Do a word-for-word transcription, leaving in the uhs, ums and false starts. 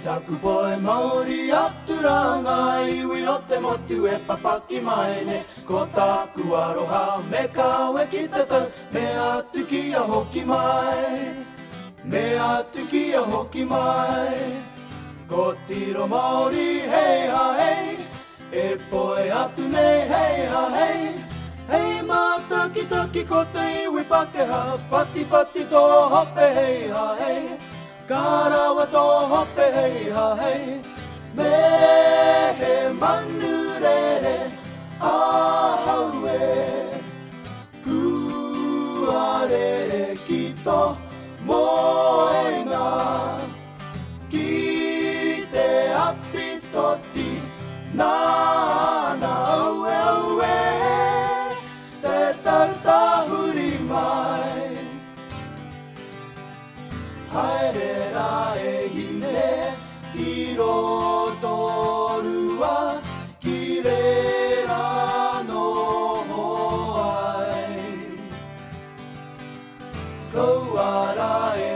taku poe Māori aturanga iwi o te motu e papaki mai ne. Ko taku aroha me kawe ki te tau, me atu ki a hoki mai, me atu ki a hoki mai. Ko tiro Māori hei ha hei, e poe atu nei hei ha hei. Hei mā taki taki ko te iwi Pākehā, pati pati tō hope hei ha hei. Karawa tō hope hei ha hei. Me he manu rere a hau e, kua rere ki tō moenga. Ki te api toti nāna aue aue, te tautahuri mai. Haere rā e hine ki roto rua, ki rera noho ai. Kau ara e